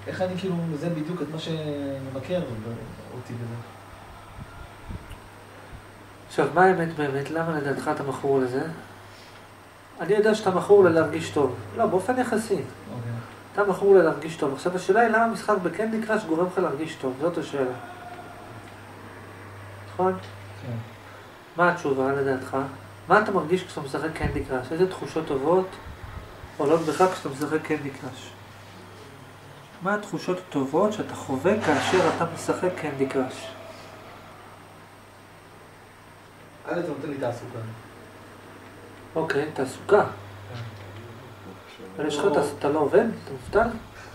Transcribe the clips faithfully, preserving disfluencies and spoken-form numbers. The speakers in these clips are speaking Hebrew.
איך אני כאילו מזהה בדיוק את מה שממכר אותי בזה? עכשיו, מה האמת באמת? למה לדעתך אתה מכור לזה? אני יודע שאתה מכור ללהרגיש טוב. לא, באופן יחסי. אוקיי. אתה מכור ללהרגיש טוב. עכשיו, השאלה היא למה המשחק בקנדי קראש גורם לך להרגיש טוב. זאת השאלה. נכון? כן. מה התשובה לדעתך? מה אתה מרגיש כשאתה משחק קנדי קראש? איזה תחושות טובות עולות בך כשאתה משחק קנדי קראש? מה התחושות הטובות שאתה חווה כאשר אתה משחק קנדי קראש? א' אתה נותן לי תעסוקה. אוקיי, תעסוקה. אבל יש לך, אתה לא עובד? אתה מובטל?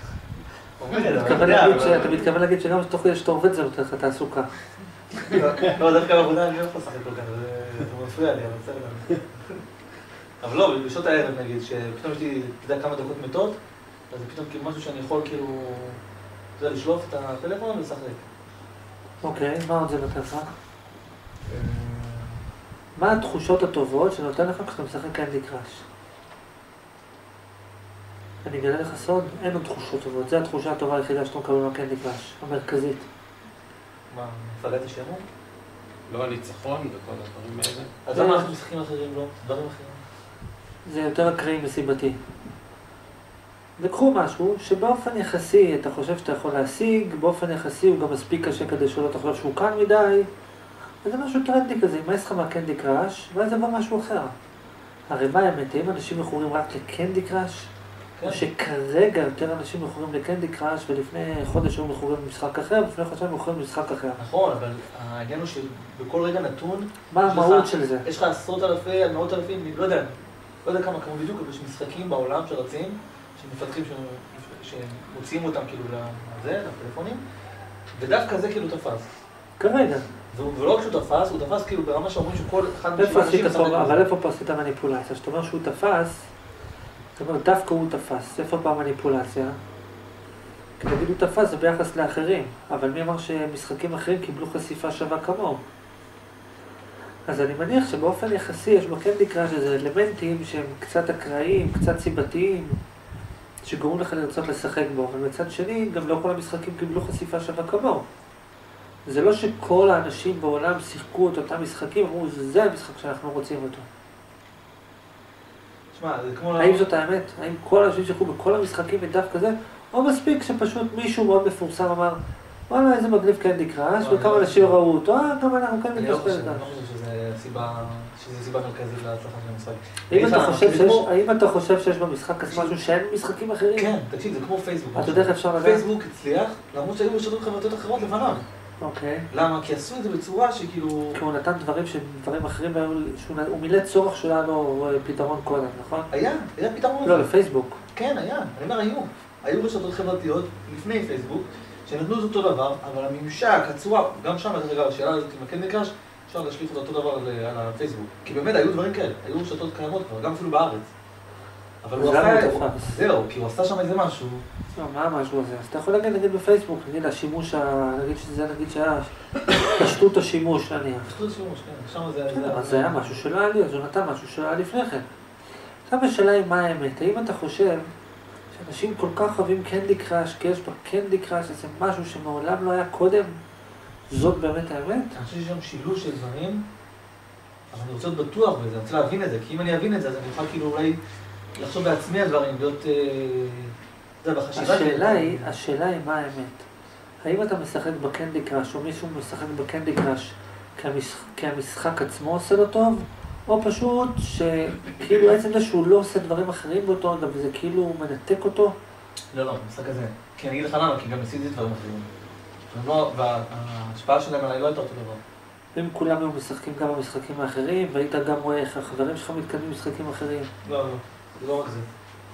אתה מתכוון להגיד שגם שתוך כדי שאתה עובד זה נותן לך תעסוקה. לא, דווקא בעבודה אני לא יכול לשחק כל כך, זה מפריע לי, אבל בסדר. אבל לא, בשעות הערב נגיד, שפתאום יש לי, אתה יודע, כמה דקות מתות, אז זה פתאום כאילו משהו שאני יכול כאילו, אתה יודע, לשלוף את הטלפון ולשחק. אוקיי, מה עוד זה נותן לך? מה התחושות הטובות שנותן לך כשאתה משחק קנדי קראש? אני אגלה לך סוד, אין עוד תחושות טובות, זו התחושה הטובה היחידה שאתה מקבל מהקנדי קראש, המרכזית. מה, מפלט השעמום? לא הניצחון וכל הדברים האלה. אז למה אנחנו משחקים אחרים לא? דברים אחרים? זה יותר אקראי מסיבתי. לקחו משהו שבאופן יחסי אתה חושב שאתה יכול להשיג, באופן יחסי הוא גם מספיק קשה כדי שלא תחשוב שהוא קל מדי, וזה משהו טרנדי כזה, מה יש לך מהקנדי קראש, ואז זה בא משהו אחר. הרי מה האמת, האם אנשים מכורים רק לקנדי קראש? כן. או שכרגע יותר אנשים מכורים לקנדי קראש, ולפני חודש היו מכורים למשחק אחר, ולפני חודשיים מכורים למשחק אחר. נכון, אבל העניין הוא שבכל רגע נתון... מה המהות של זה? יש לך עשרות אלפי, מאות אלפים, לא יודע, לא יודע כמה, כמה בדיוק, אבל יש משחקים בעולם שרצים, שמפתחים, שמוציאים אותם כאילו לזה, לפלאפונים, ודווקא זה כאילו תפס. כרגע. ולא רק שהוא תפס, הוא תפס כאילו ברמה שאומרים שכל אחד מהאנשים משחק. אבל איפה פה עשית מניפולציה? זאת אומרת שהוא תפס, זאת אומרת דווקא הוא תפס, איפה פה המניפולציה? כי תגיד הוא תפס זה ביחס לאחרים, אבל מי אמר שמשחקים אחרים קיבלו חשיפה שווה כמוהו? אז אני מניח שבאופן יחסי יש בקנדי קראש איזה אלמנטים שהם קצת אקראיים, קצת סיבתיים, שגורמים לך לרצות לשחק בו, אבל מצד שני גם לא כל המשחקים קיבלו חשיפה שווה כמוהו. זה לא שכל האנשים בעולם שיחקו את אותם משחקים, אמרו, זה המשחק שאנחנו רוצים אותו. תשמע, זה כמו... האם זאת האמת? האם כל האנשים שיחקו בכל המשחקים ודווקא זה? או מספיק שפשוט מישהו מאוד מפורסם אמר, וואלה, איזה מגניב קנדי קראש, וכמה אנשים ראו אותו, אה, גם אנחנו קנדי קראש. אני לא חושב שזה סיבה מרכזית להצלחה של המשחק. האם אתה חושב שיש במשחק אז משהו שאין משחקים אחרים? כן, תקשיב, זה כמו פייסבוק. אתה יודע איך אפשר לדעת? פייסבוק הצליח, למרות שהיו רשתות חברתיות אחרות לפניו. אוקיי. למה? כי עשו את זה בצורה שכאילו... כי הוא נתן דברים שדברים אחרים, הוא מילא צורך שלא היה לו פתרון קודם, נכון? היה, היה פתרון. לא, לפייסבוק. כן, היה. אני אומר, היו. היו רשתות חברתיות לפני פייסבוק, שנתנו את אותו דבר, אבל הממשק, הצורה, גם שם, דרך אגב, השאלה הזאת עם הקנדי קראש, אפשר להשליך את אותו דבר על הפייסבוק. כי באמת היו דברים כאלה, היו רשתות קיימות כבר, גם אפילו בארץ. אבל הוא עשה... זהו, כי הוא עשה שם איזה משהו. לא, מה המשהו הזה? אז אתה יכול להגיד, נגיד בפייסבוק, נגיד השימוש, נגיד שזה, נגיד שהיה פשטות השימוש, נניח. פשטות השימוש, כן. שם זה... אז זה היה משהו שלא היה לי, אז הוא נתן משהו שלא היה לפני כן. עכשיו השאלה היא מה האמת, האם אתה חושב שאנשים כל כך אוהבים קנדי קראש, כי יש בקנדי קראש איזה משהו שמעולם לא היה קודם, זאת באמת האמת? אני חושב שיש שם שילוש של דברים, אבל אני רוצה להיות בטוח בזה, אני רוצה להבין את זה, כי אם אני אבין את זה, אז אני אוכל כאילו אולי לחשוב בעצמי על דברים, להיות... זה בחשיבה. השאלה היא, השאלה היא מה האמת. האם אתה משחק בקנדי קראש, או מישהו משחק בקנדי קראש, כי המשחק עצמו עושה לו טוב, או פשוט שכאילו עצם זה שהוא לא עושה דברים אחרים באותו רגע, וזה כאילו הוא מנתק אותו? לא, לא, המשחק הזה. כי אני אגיד לך למה, כי גם עשיתי דברים אחרים. וההשפעה שלהם עליי לא הייתה אותו דבר. אם כולם היו משחקים גם במשחקים האחרים, והיית גם רואה איך החברים שלך מתקדמים במשחקים אחרים. לא, לא, זה לא רק זה.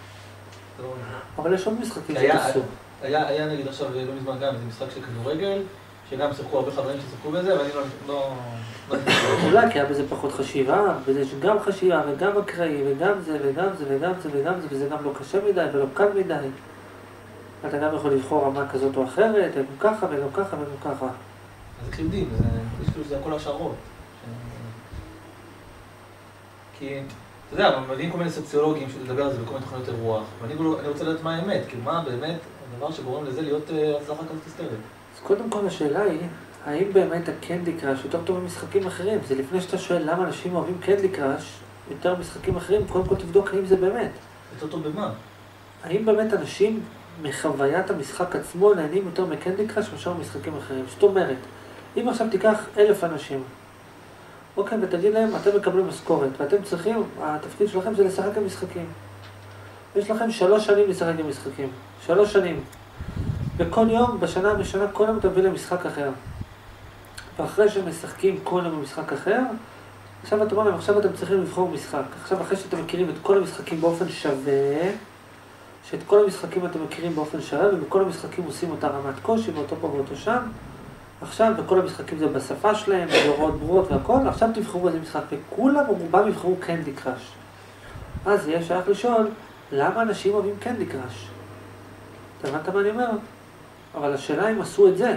אבל יש עוד משחקים שתעשו. היה נגיד עכשיו, לא מזמן גם, זה משחק של כדורגל, שגם שיחקו הרבה חברים ששיחקו בזה, ואני לא... אולי כי היה בזה פחות חשיבה, וזה גם חשיבה וגם אקראי, וגם זה וגם זה וגם זה וגם זה, וזה גם לא קשה מדי ולא קל מדי. אתה גם יכול לבחור רמה כזאת או אחרת, וגם ככה וגם ככה וגם ככה. זה קלידים, יש כאילו שזה הכל השערות. כי, אתה יודע, מביאים כל מיני סוציולוגים שתדבר על זה בכל מיני תוכניות אירוח, ואני רוצה לדעת מה האמת, כאילו מה באמת הדבר שגורם לזה להיות אה, הצלחה כזאת היסטרית. אז קודם כל השאלה היא, האם באמת הקנדי קראש יותר טוב ממשחקים אחרים? זה לפני שאתה שואל למה אנשים אוהבים קנדי קראש יותר ממשחקים אחרים, קודם כל תבדוק האם זה באמת. יותר טוב במה? האם באמת אנשים מחוויית המשחק עצמו נהנים יותר מקנדי קראש מאשר משחקים אחרים? זאת אומרת, אם עכשיו תיקח אלף אנשים, אוקיי, ותגיד להם, אתם מקבלים משכורת, ואתם צריכים, התפקיד שלכם זה לשחק עם משחקים. יש לכם שלוש שנים לשחק עם משחקים. שלוש שנים. וכל יום, בשנה בשנה, כל יום אתה מביא למשחק אחר. ואחרי שהם משחקים כל יום במשחק אחר, עכשיו אתה אומר להם, עכשיו אתם צריכים לבחור משחק. עכשיו, אחרי שאתם מכירים את כל המשחקים באופן שווה, שאת כל המשחקים אתם מכירים באופן שווה, ובכל המשחקים עושים אותה רמת קושי, ואותו פה ואותו שם, עכשיו, וכל המשחקים זה בשפה שלהם, בהוראות ברורות והכל, עכשיו תבחרו איזה משחק, וכולם או רובם יבחרו קנדי קראש. אז יהיה שייך לשאול, למה אנשים אוהבים קנדי קראש? אתה הבנת מה אני אומר? אבל השאלה אם עשו את זה.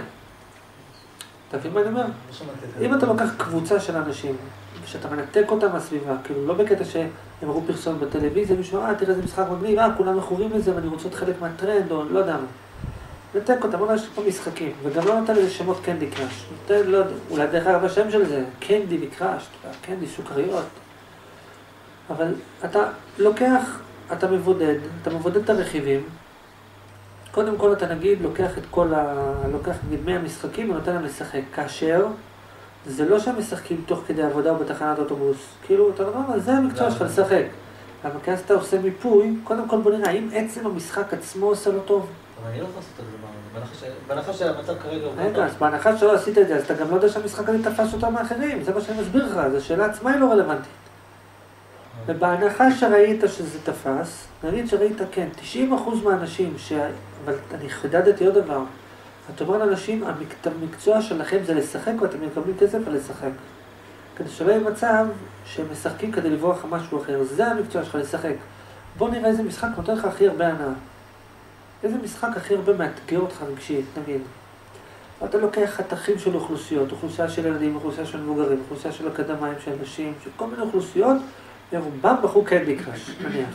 אתה מבין מה אני אומר? אם אתה לוקח קבוצה של אנשים, שאתה מנתק אותם מהסביבה, כאילו לא בקטע שהם ראו פרסום בטלוויזיה, מישהו, אה, תראה איזה משחק מגניב, אה, כולם מכורים לזה ואני רוצה להיות חלק מהטרנד, או לא יודע מה. נתק אותם, אולי יש פה משחקים, וגם לא נתן לזה שמות קנדי קראש. נתן, לא יודע, אולי דרך אגב השם של זה, קנדי וקראש, קנדי, סוכריות. אבל אתה לוקח, אתה מבודד, אתה מבודד את הרכיבים, קודם כל אתה נגיד לוקח את כל ה... לוקח נגיד מאה משחקים ונותן להם לשחק, כאשר זה לא שהם משחקים תוך כדי עבודה או בתחנת אוטובוס, כאילו אתה אומר, זה המקצוע שלך לשחק. אבל כי אז אתה עושה מיפוי, קודם כל בוא נראה, האם עצם המשחק עצמו עושה לו טוב? אבל אני לא יכול לעשות את זה, בהנחה שהמצב כרגע הוא... רגע, אז בהנחה שלא עשית את זה, אז אתה גם לא יודע שהמשחק הזה תפס אותם מאחרים, זה מה שאני מסביר לך, אז השאלה עצמה היא לא רלוונטית. ובהנחה שראית שזה תפס, נגיד שראית, כן, תשעים אחוז מהאנשים, ש... אבל אני חידדתי עוד דבר, אתה אומר לאנשים, המקצוע שלכם זה לשחק ואתם מקבלים כסף ולשחק. כדי שלא יהיה מצב שהם משחקים כדי לברוח משהו אחר, זה המקצוע שלך לשחק. בוא נראה איזה משחק נותן לך הכי הרבה הנאה. איזה משחק הכי הרבה מאתגר אותך רגשית, נגיד. אתה לוקח חתכים של אוכלוסיות, אוכלוסייה של ילדים, אוכלוסייה של מבוגרים, אוכלוסייה של אקדמיים, של נשים, של כל מיני אוכלוסיות, ורובם בחרו קנדי קראש, נניח.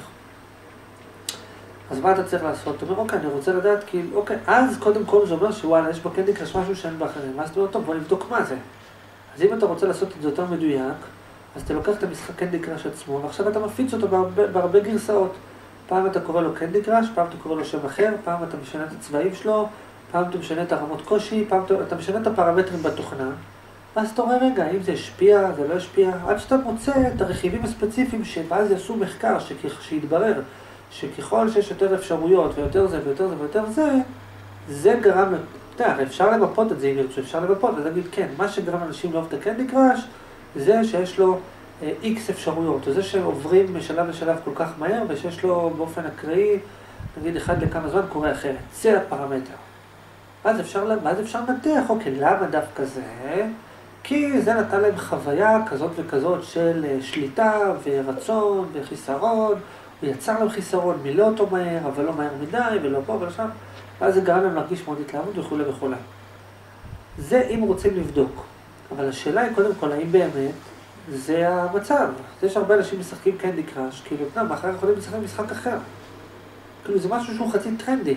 אז מה אתה צריך לעשות? אתה אומר, אוקיי, אני רוצה לדעת, כאילו, אוקיי, אז קודם כל זה אומר שוואלה, יש בקנדי קראש משהו שאין באחרים. ואז אתה אומר, טוב, בוא נבדוק מה זה. אז אם אתה רוצה לעשות את זה יותר מדויק, אז אתה לוקח את המשחק קנדי קראש עצמו, ועכשיו אתה מפיץ אותו בהרבה, בהרבה גרסאות. פעם אתה קורא לו קנדי קראש, פעם אתה קורא לו שם אחר, פעם אתה משנה את הצבעים שלו, פעם אתה משנה את הרמות קושי, פעם אתה, אתה משנה את הפרמטרים בתוכנה, ואז אתה רואה רגע, אם זה השפיע, זה לא השפיע, עד שאתה מוצא את הרכיבים הספציפיים שאז יעשו מחקר, שיתברר שככל שיש יותר אפשרויות ויותר זה ויותר זה ויותר זה, זה גרם, אתה יודע, אפשר למפות את זה אם ירצו, אפשר למפות, אז נגיד כן, מה שגרם אנשים לאהוב את הקנדי קראש, זה שיש לו איקס אפשרויות, או זה שהם עוברים משלב לשלב כל כך מהר, ושיש לו באופן אקראי, נגיד אחד לכמה זמן קורה אחרת, זה הפרמטר. אז אפשר, אז אפשר לנתח, אוקיי, למה דווקא זה? כי זה נתן להם חוויה כזאת וכזאת של שליטה ורצון וחיסרון, הוא יצר להם חיסרון, מילא אותו מהר, אבל לא מהר מדי, ולא פה ולא שם, ואז זה גרם להם להרגיש מאוד התלהבות וכו' וכו'. זה אם רוצים לבדוק, אבל השאלה היא קודם כל, האם באמת זה המצב. יש הרבה אנשים משחקים קנדי קראש, כאילו, לא, מאחר יכולים לשחק משחק אחר. כאילו, זה משהו שהוא חצי טרנדי.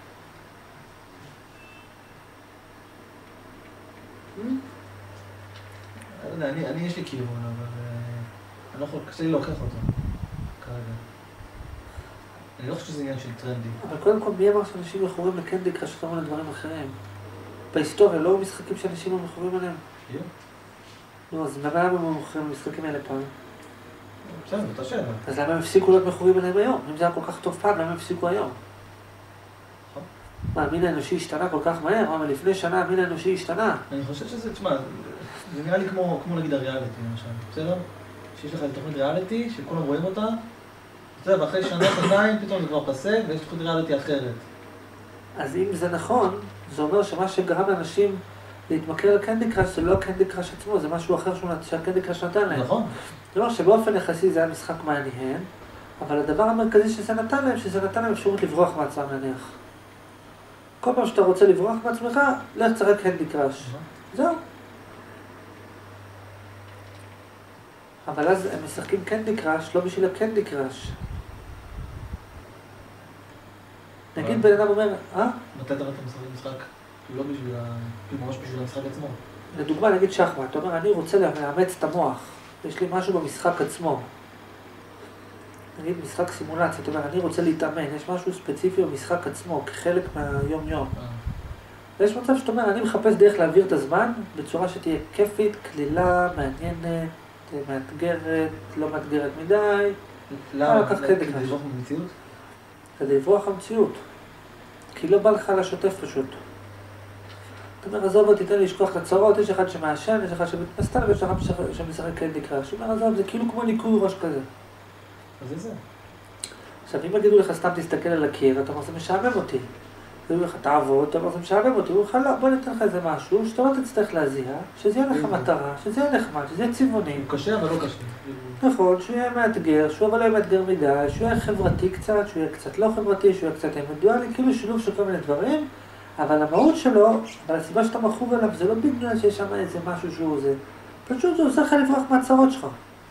אני, אני יש לי כיוון, אבל אני לא יכול, קשה לי להוכיח אותו כרגע. אני לא חושב שזה עניין של טרנדי. אבל קודם כל, מי אמר שאנשים מכורים לקנדי קראש שתאמרו לדברים אחרים? בהיסטוריה לא משחקים שאנשים לא מכורים עליהם. יו. נו, אז למה הם מכורים למשחקים האלה פעם? בסדר, אתה שאלה. אז למה הם הפסיקו להיות מכורים עליהם היום? אם זה היה כל כך טוב פעם, למה הם הפסיקו היום? מה, המין האנושי השתנה כל כך מהר? מה, לפני שנה המין האנושי השתנה? אני חושב שזה, תשמע, זה נראה לי כמו, כמו נגיד הריאליטי, למשל, בסדר? שיש לך תוכנית ריאליטי, שכולם רואים אותה, בסדר, ואחרי שנה, שנתיים, פתאום זה כבר פסק, ויש תוכנית ריאליטי אחרת. אז אם זה נכון, זה אומר שמה שגרם לאנשים להתמכר לקנדי קראש, זה לא הקנדי קראש עצמו, זה משהו אחר שהקנדי קראש נתן להם. נכון. זה אומר שבאופן יחסי זה היה משחק מעניין, אבל הדבר המרכזי שזה נתן להם, שזה נתן להם אפשרות לברוח מעצמם נניח. כל פעם שאתה רוצה לברוח מעצמך, לך תשחק קנדי קראש. זהו. אבל אז הם משחקים קנדי קראש, לא בשביל הקנדי קראש. נגיד נגיד בן אדם אומר, אה? מתי אתה משחק משחק? לא בשביל ה... כאילו ממש בשביל המשחק עצמו. לדוגמה, נגיד שחמט, אתה אומר, אני רוצה לאמץ את המוח, יש לי משהו במשחק עצמו. נגיד משחק סימולציה, אתה אומר, אני רוצה להתאמן, יש משהו ספציפי במשחק עצמו, כחלק מהיום-יום. ויש מצב שאתה אומר, אני מחפש דרך להעביר את הזמן בצורה שתהיה כיפית, כלילה, מעניינת, מאתגרת, לא מאתגרת מדי. למה? כדי לברוח במציאות? כדי לברוח במציאות. כי לא בא לך לשוטף פשוט. אתה אומר, עזוב, תיתן לי לשכוח את הצרות, יש אחד שמעשן, יש אחד שמתמסתר, ויש אחד שמשחק קנדי קראש. הוא אומר, עזוב, זה כאילו כמו ניקוי ראש כזה. אז זה זה. עכשיו, אם יגידו לך סתם תסתכל על הקיר, אתה אומר, זה משעמם אותי. יגידו לך, תעבוד, אתה אומר, זה משעמם אותי. הוא אומר לך, לא, בוא ניתן לך איזה משהו, שאתה לא תצטרך להזיע, שזה יהיה לך מטרה, שזה יהיה נחמד, שזה יהיה צבעוני. הוא קשה, אבל לא קשה. נכון, שהוא יהיה מאתגר, שהוא אבל לא יהיה מאתגר מדי, שהוא יהיה חברתי קצת, שהוא יהיה קצת לא חברתי, שהוא יהיה קצת אינדיבידואלי, כאילו שילוב של כל מיני דברים, אבל המהות שלו, אבל הסיבה שאתה מכור אליו, זה לא בגלל שיש שם איזה משהו שהוא זה. פשוט זה עושה לך לברוח מהצרות שלך.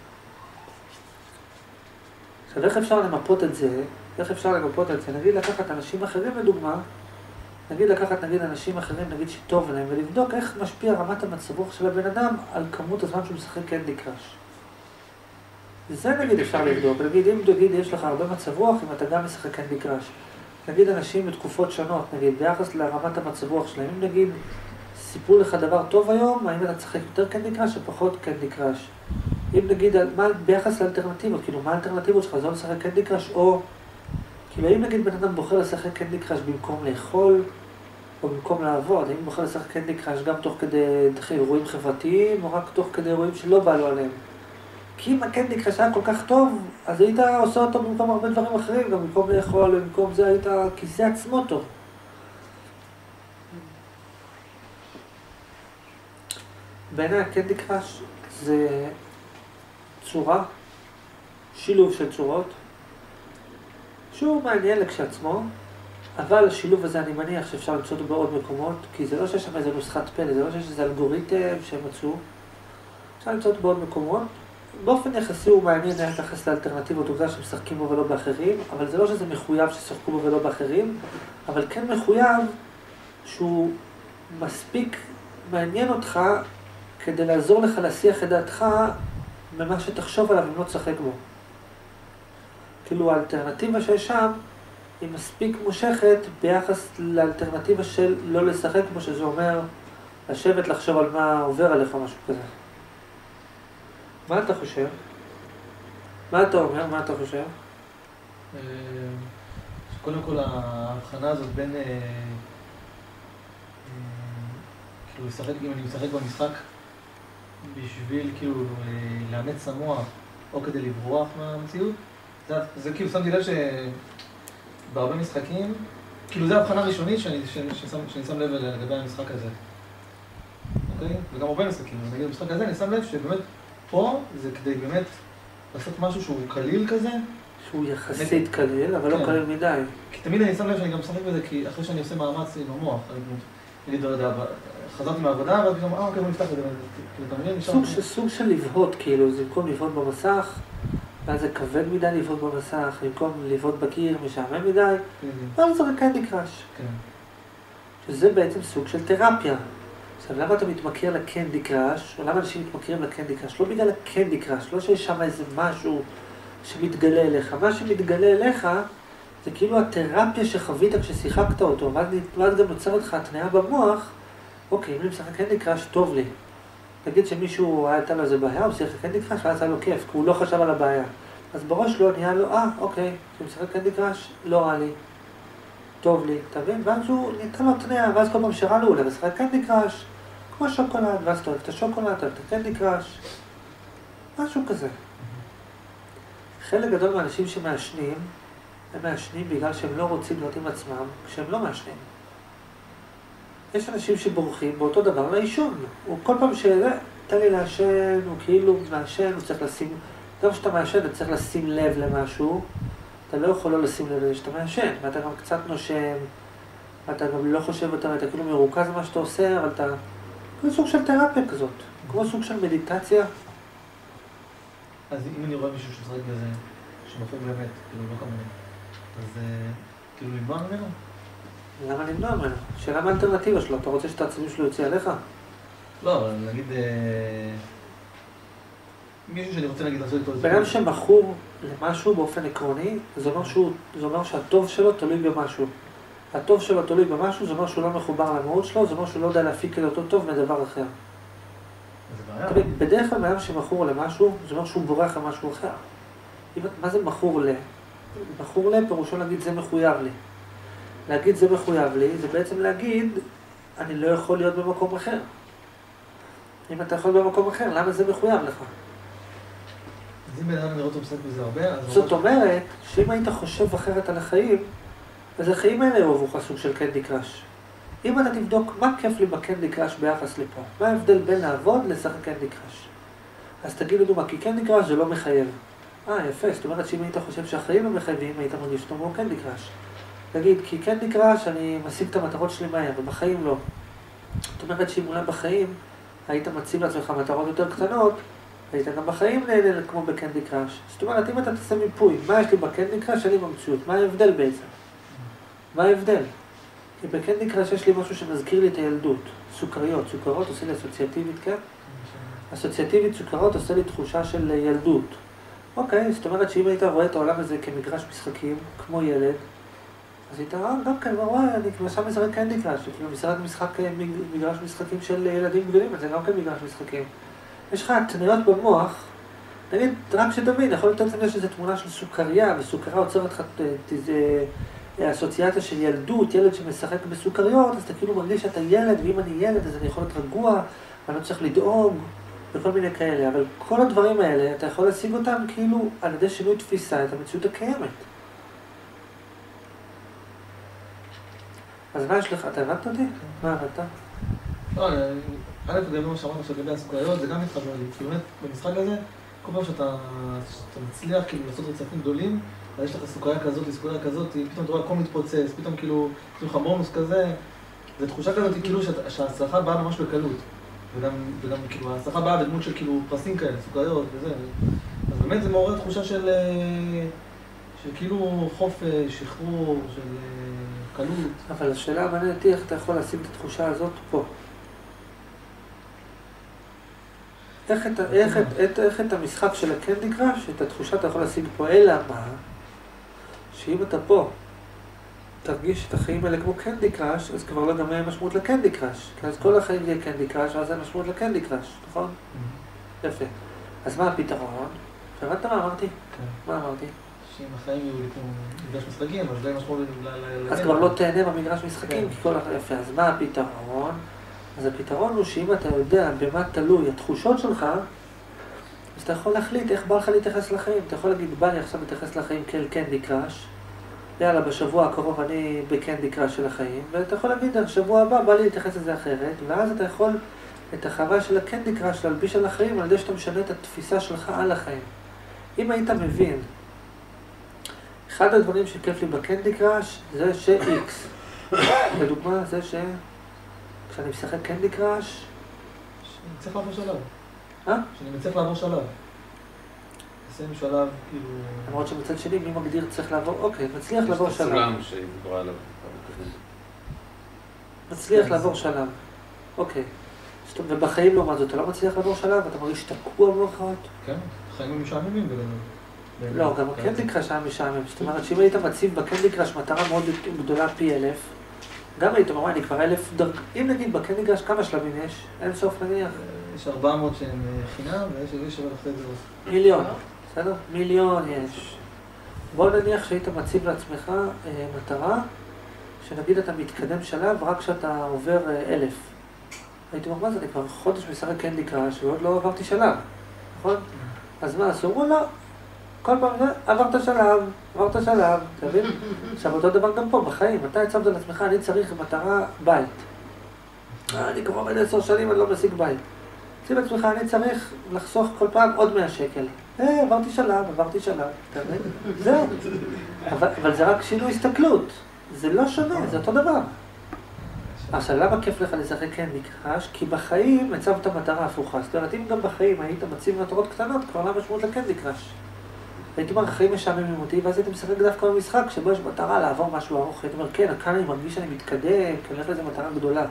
עכשיו, איך אפשר למפות את זה? איך אפשר למפות את זה? נגיד לקחת אנשים אחרים לדוגמה, נגיד לקחת נגיד אנשים אחרים, נגיד שטוב להם, ולבדוק איך משפיע רמת המצב רוח של הבן אדם על כמות הזמן שהוא משחק קנדי קראש. וזה נגיד אפשר לבדוק, נגיד אם תגיד יש לך הרבה מצב רוח, אם אתה גם משחק קנדי קראש. נגיד אנשים בתקופות שונות, נגיד ביחס לרמת המצב רוח שלהם, אם נגיד סיפרו לך דבר טוב היום, האם אתה תשחק יותר קנדי קראש או פחות קנדי קראש? אם נגיד, מה, ביחס לאלטרנטיבות, כאילו מה האלטרנטיבות שלך, זה לא לשחק קנדי קראש או... כאילו אם נגיד בן אדם בוחר לשחק קנדי קראש במקום לאכול או במקום לעבוד, האם בוחר לשחק קנדי קראש גם תוך כדי אירועים חברתיים או רק תוך כדי אירועים שלא בא לו עליהם? כי אם הקנדי קראש היה כל כך טוב, אז היית עושה אותו במקום הרבה דברים אחרים, גם במקום לאכול, במקום זה היית, כי זה עצמו טוב. בעיניי הקנדי קראש זה צורה, שילוב של צורות, שהוא מעניין לכשעצמו, אבל השילוב הזה אני מניח שאפשר למצוא אותו בעוד מקומות, כי זה לא שיש שם איזה נוסחת פלא, זה לא שיש איזה אלגוריתם שהם מצאו, אפשר למצוא אותו בעוד מקומות. באופן יחסי הוא מעניין להתייחס לאלטרנטיבות עובדה שמשחקים בו ולא באחרים, אבל זה לא שזה מחויב ששחקו בו ולא באחרים, אבל כן מחויב שהוא מספיק מעניין אותך כדי לעזור לך להסיח את דעתך ממה שתחשוב עליו אם לא תשחק בו. כאילו האלטרנטיבה שיש שם היא מספיק מושכת ביחס לאלטרנטיבה של לא לשחק בו, שזה אומר לשבת לחשוב על מה עובר עליך משהו כזה. מה אתה חושב? מה אתה אומר? מה אתה חושב? קודם כל ההבחנה הזאת בין כאילו לשחק, אם אני משחק במשחק בשביל כאילו לאמץ המוח או כדי לברוח מהמציאות, זה, זה כאילו שמתי לב שבהרבה משחקים, כאילו זה ההבחנה הראשונית שאני, שאני, שאני, שאני שם לב לגבי המשחק הזה. אוקיי? וגם הרבה משחקים, נגיד במשחק הזה אני שם לב שבאמת פה זה כדי באמת לעשות משהו שהוא קליל כזה. שהוא יחסית קליל, אבל לא קליל מדי. כי תמיד אני שם לב שאני גם משחק בזה, כי אחרי שאני עושה מאמץ עם המוח, נגיד, לא יודע, חזרתי מהעבודה, ואז גם, אה, אוקיי, בוא נפתח את זה, כאילו, אתה מבין? סוג של, סוג של לבהות, כאילו, זה במקום לבהות במסך, ואז זה כבד מדי לבהות במסך, במקום לבהות בקיר, משעמם מדי, ואז זה קנדי קראש. שזה בעצם סוג של תרפיה. עכשיו, למה אתה מתמכר לקנדי קראש, או למה אנשים מתמכרים לקנדי קראש? לא בגלל הקנדי קראש, לא שיש שם איזה משהו שמתגלה אליך. מה שמתגלה אליך זה כאילו התרפיה שחווית כששיחקת אותו, ואז גם נוצרת לך התנאה במוח, אוקיי, אם אני משחק קנדי קראש, טוב לי. נגיד שמישהו הייתה לו איזה בעיה, הוא שיחק קנדי קראש, ואז היה לו כיף, כי הוא לא חשב על הבעיה. אז בראש לא נהיה לו, אה, אוקיי, כשאני משחק קנדי קראש, לא רע לי. טוב לי, תבין? ואז הוא ניתן לו תנאה, ואז כל פעם שראה לו, הוא לשחק קנדי קראש, כמו שוקולד, ואז אתה אוהב את השוקולד, אתה אוהב את הקנדי קראש, משהו כזה. חלק גדול מהאנשים שמעשנים, הם מעשנים בגלל שהם לא רוצים להיות עם עצמם, כשהם לא מעשנים. יש אנשים שבורחים באותו דבר לעישון. הוא כל פעם שזה, תן לי לעשן, הוא כאילו מעשן, הוא צריך לשים, גם כשאתה מעשן, אתה צריך לשים לב למשהו, אתה לא יכול לא לשים לב לזה שאתה מעשן, ואתה גם קצת נושם, ואתה גם לא חושב יותר, אתה כאילו מרוכז במה שאתה עושה, אבל אתה, כמו סוג של תרפיה כזאת, כמו סוג של מדיטציה. אז אם אני רואה מישהו שמשחק בזה, שמוכר באמת, כאילו לא כמוני, אז כאילו למנוע ממנו? למה למנוע ממנו? שאלה מה האלטרנטיבה שלו? אתה רוצה שאת העצבים שלו יוצא עליך? לא, אבל נגיד... מישהו שאני רוצה להגיד לעשות איתו... בן אדם שמכור למשהו באופן עקרוני, זה אומר, שהוא, זה אומר שהטוב שלו תלוי במשהו. הטוב שלו תלוי במשהו, זה אומר שהוא לא מחובר למהות שלו, זה אומר שהוא לא יודע להפיק את אותו טוב מדבר אחר. זה בעיה. בדרך כלל בן אדם שמכור למשהו, זה אומר שהוא בורח למשהו אחר. מה זה מכור ל? מכור ל, פירושו להגיד זה מחויב לי. להגיד זה מחויב לי, זה בעצם להגיד, אני לא יכול להיות במקום אחר. אם אתה יכול במקום אחר, למה זה מחויב לך? אז אם בן אדם נראה אותו משחק בזה הרבה, אז... זאת אומרת, שאם היית חושב אחרת על החיים, אז החיים האלה יאהבו לך סוג של קנדי קראש. אם אתה תבדוק מה כיף לי בקנדי קראש ביחס לפה, מה ההבדל בין לעבוד לשחק קנדי קראש? אז תגיד לי דומה, כי קנדי קראש זה לא מחייב. אה, יפה, זאת אומרת שאם היית חושב שהחיים הם מחייבים, היית מרגיש שאתה אומר קנדי קראש. תגיד, כי קנדי קראש אני משיג את המטרות שלי מהר, ובחיים לא. זאת אומרת שאם אולי בחיים היית מציב לעצמך מטרות יותר קטנות, היית גם בחיים נהנה כמו בקנדי קראש. זאת אומרת, אם אתה תעשה מיפוי, מה יש לי בקנדי קראש, אני במציאות, מה ההבדל בעצם? מה ההבדל? כי בקנדי קראש יש לי משהו שמזכיר לי את הילדות. סוכריות, סוכרות עושה לי אסוציאטיבית, כן? אסוציאטיבית סוכרות עושה לי תחושה של ילדות. אוקיי, זאת אומרת שאם היית רואה את העולם הזה כמגרש משחקים, כמו ילד, אז היית, אה, גם כן, וואי, אני כבר משחק קנדי קראש, כאילו משחק משחק, מגרש משחקים של ילדים גדולים, זה גם כן מגרש משחקים. יש לך התניות במוח, נגיד, רק שתבין, יכול להיות לתת שזו תמונה של סוכריה, וסוכריה עוצרת לך אסוציאציה של ילדות, ילד שמשחק בסוכריות, אז אתה כאילו מרגיש שאתה ילד, ואם אני ילד, אז אני יכול להיות רגוע, ואני לא צריך לדאוג, וכל מיני כאלה. אבל כל הדברים האלה, אתה יכול להשיג אותם כאילו על ידי שינוי תפיסה, את המציאות הקיימת. אז מה יש לך? אתה הבנת אותי? מה הבנת? לא, א' גם מה שאמרת עכשיו לגבי הסוכריות, זה גם מתחבר לי. כי באמת, במשחק הזה, כל פעם שאתה מצליח כאילו לעשות רצפים גדולים, אז יש לך סוכריה כזאת, סוכריה כזאת, פתאום אתה רואה הכל מתפוצץ, פתאום כאילו, יש לך בונוס כזה. זו תחושה כזאת כאילו שההצלחה באה ממש בקלות. וגם, וגם כאילו, ההצלחה באה בדמות של כאילו פרסים כאלה, סוכריות וזה. אז באמת זה מעורר תחושה של, של כאילו חופש, שחרור, של קלות. אבל השאלה המעניינת היא איך אתה יכול להשיג את התחושה הזאת פה. איך את, איך, את, איך את המשחק של הקנדי קראש, את התחושה אתה יכול להשיג פה, אלא מה? שאם אתה פה תרגיש את החיים האלה כמו קנדי קראש, אז כבר לא גם יהיה משמעות לקנדי קראש. כי אז כל החיים יהיה קנדי קראש, ואז זה משמעות לקנדי קראש, נכון? יפה. אז מה הפתרון? הבנת מה אמרתי? מה אמרתי? שאם החיים יהיו לי כמו מגרש משחקים, אז לא יהיה משמעות ל... אז כבר לא תהנה במגרש משחקים, כי כל החיים... יפה, אז מה הפתרון? אז הפתרון הוא שאם אתה יודע במה תלוי התחושות שלך, אז אתה יכול להחליט איך בא לך להתייחס לחיים. אתה יכול להגיד, בא לי עכשיו להתייחס לחיים כאל קנדי קראש, יאללה, בשבוע הקרוב אני בקנדי קראש של החיים, ואתה יכול להגיד, בשבוע הבא בא לי להתייחס לזה אחרת, ואז אתה יכול את החוויה של הקנדי קראש להלביש על החיים, על ידי שאתה משנה את התפיסה שלך על החיים. אם היית מבין, אחד הדברים שכיף לי בקנדי קראש זה ש-X. לדוגמה, זה ש... כשאני משחק קנדי קראש... שאני צריך לעבור שלב. אה? שאני צריך לעבור שלב. נסיים שלב, כאילו... למרות שמצד שני, מי מגדיר צריך לעבור? אוקיי, מצליח לעבור שלב. יש את הסולם שהיא דיברה עליו. מצליח לעבור שלב. אוקיי. ובחיים לעומת זאת, אתה לא מצליח לעבור שלב? אתה מרגיש שתקוע במרכאות? כן, חיים הם משעממים בינינו. לא, גם הקנדי קראש היה משעמם. זאת אומרת, שאם היית מציב בקנדי קראש מטרה מאוד גדולה פי אלף, גם היית אומר, אני כבר אלף דרג... אם נגיד בקנדי קראש כמה שלבים יש? אין סוף נניח? יש ארבע מאות שהם חינם, ויש אבל אחרי זה... מיליון, בסדר? מיליון יש. בוא נניח שהיית מציב לעצמך אה, מטרה, שנגיד אתה מתקדם שלב רק כשאתה עובר אה, אלף. הייתי אומר, מה זה? אני כבר חודש משחק קנדי קראש, ועוד לא עברתי שלב, נכון? אז מה, אז אמרו, לא. כל פעם זה, עברת שלב, עברת שלב, אתה מבין? עכשיו, אותו דבר גם פה, בחיים. אתה הצבת לעצמך, אני צריך מטרה בית. אני כבר עובד עשר שנים, אני לא משיג בית. ציב לעצמך, אני צריך לחסוך כל פעם עוד מאה שקל. אה, עברתי שלב, עברתי שלב, אתה מבין? זהו. אבל, אבל זה רק שינוי הסתכלות. זה לא שונה, זה אותו דבר. עכשיו, למה כיף לך לשחק קנדי קראש? כי בחיים הצבת מטרה הפוכה. זאת אומרת, אם גם בחיים היית מציב מטרות קטנות, כבר למה משמעות לקנדי קראש? הייתי אומר, החיים משעממים אותי, ואז הייתי משחק דווקא במשחק שבו יש מטרה לעבור משהו ארוך. הייתי אומר, כן, כאן אני מרגיש שאני מתקדם, כי אני הולך לזה מטרה גדולה.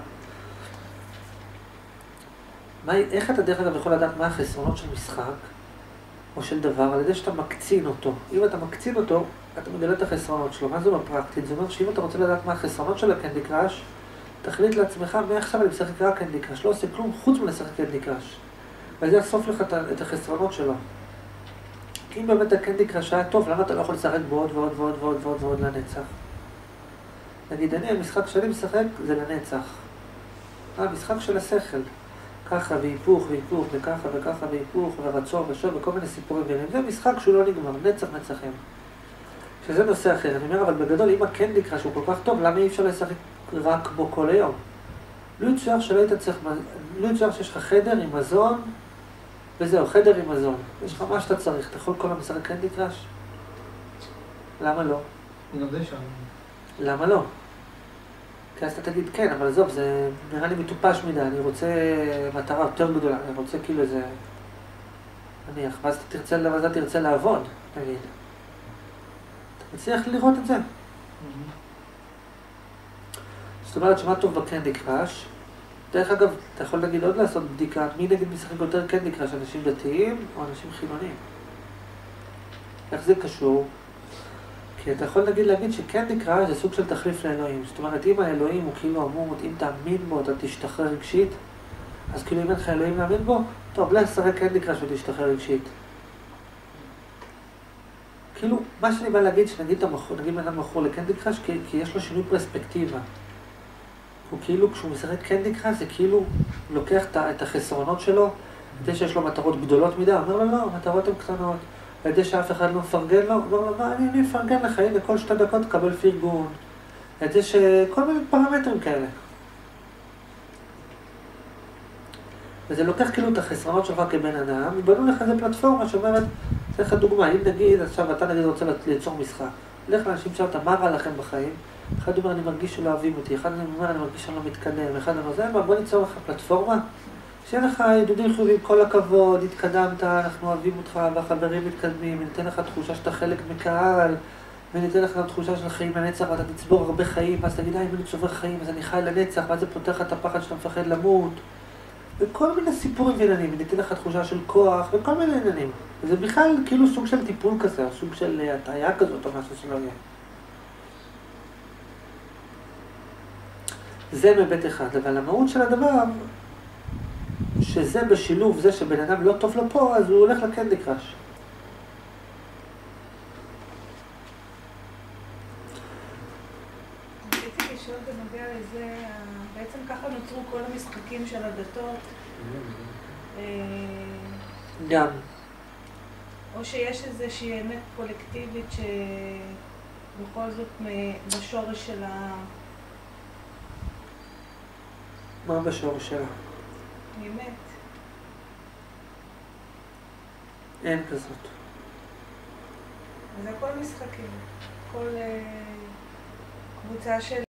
מה, איך אתה דרך אגב יכול לדעת מה החסרונות של משחק, או של דבר, על ידי שאתה מקצין אותו. אם אתה מקצין אותו, אתה מגלה את החסרונות שלו. מה זה בפרקטית? זה אומר שאם אתה רוצה לדעת מה החסרונות של הקנדי קראש, תחליט לעצמך, מעכשיו אני משחק רק קנדי קראש, לא עושה כלום חוץ מלשחק קנדי קראש. וזה יחשוף לך את החסרונות שלו. כי אם באמת הקנדי קראש היה טוב, למה אתה לא יכול לשחק בעוד ועוד ועוד ועוד ועוד ועוד לנצח? נגיד, אני, המשחק שאני משחק זה לנצח. המשחק של השכל. ככה והיפוך והיפוך וככה וככה והיפוך ורצון ושוב וכל מיני סיפורים ביניהם. זה משחק שהוא לא נגמר, נצח נצחים. שזה נושא אחר. אני אומר, אבל בגדול, אם הקנדי קראש הוא כל כך טוב, למה אי אפשר לשחק רק בו כל היום? לא יצויר שלא היית צריך, לא יצויר שיש לך חדר עם מזון, וזהו, חדר עם מזון. יש לך מה שאתה צריך, אתה יכול כל היום לשחק קנדי קראש? למה לא? גם זה שם. למה לא? כי אז אתה תגיד, כן, אבל עזוב, זה נראה לי מטופש מדי, אני רוצה מטרה יותר גדולה, אני רוצה כאילו איזה... נניח, ואז אתה תרצה, ואז אתה תרצה לעבוד, נגיד. אתה מצליח לראות את זה. זאת אומרת, שמה טוב בקנדי קראש? דרך אגב, אתה יכול להגיד עוד לעשות בדיקה, מי נגיד משחק יותר קנדי קראש, אנשים דתיים או אנשים חילונים? איך זה קשור? כי אתה יכול להגיד להגיד שקנדי קראש זה סוג של תחליף לאלוהים. זאת אומרת, אם האלוהים הוא כאילו אמור, אם תאמין בו, אתה תשתחרר רגשית, אז כאילו אם אין לך אלוהים להאמין בו, טוב, לא תשחק קנדי קראש ותשתחרר רגשית. כאילו, מה שאני בא להגיד, שנגיד אתה מכור, נגיד בן אדם מכור לקנדי קראש, כי, כי יש לו שינוי פרספקטיבה. הוא כאילו, כשהוא משחק קנדי קראש, זה כאילו לוקח את החסרונות שלו, כדי שיש לו מטרות גדולות מדי, אומר לו, לא, המטרות הן קטנות. על ידי שאף אחד לא מפרגן לו, אומר לו, מה, אני, אני אפרגן לך, הנה, כל שתי דקות תקבל פרגון. על ידי שכל מיני פרמטרים כאלה. וזה לוקח כאילו את החסרונות שלך כבן אדם, ובנו לך איזה פלטפורמה שאומרת, זה לך דוגמה, אם נגיד, עכשיו אתה נגיד רוצה ליצור משחק, לך לאנשים שאתה, מה רע לכם בחיים? אחד אומר, אני מרגיש שלא אוהבים אותי, אחד אומר, אני מרגיש שאני לא מתקדם, אחד אומר, זה, בוא ניצור לך פלטפורמה, שיהיה לך ידידים חיובים, כל הכבוד, התקדמת, אנחנו אוהבים אותך, והחברים מתקדמים, וניתן לך תחושה שאתה חלק מקהל, וניתן לך תחושה של חיים לנצח, ואתה תצבור הרבה חיים, ואז תגיד, אם אני צובר חיים, אז אני חי לנצח, ואז זה פותח את הפחד שאתה מפחד למות, וכל מיני סיפורים ועניינים, וניתן לך תחושה של כוח, וכל מיני עניינים. וזה בכלל כאילו סוג של טיפול כזה, או סוג של הטעיה כזאת, או משהו שלא יהיה. זה מבית אחד, אבל המהות של הדבר, שזה בשילוב זה שבן אדם לא טוב לו פה, אז הוא הולך לקנדי קראש. רציתי לשאול בנוגע לזה, בעצם ככה נוצרו כל המשחקים של הדתות. גם. או שיש איזושהי אמת קולקטיבית שבכל זאת בשורש של ה... מה בשורש שלה? אמת. אין כזאת. זה הכל משחקים. כל קבוצה של...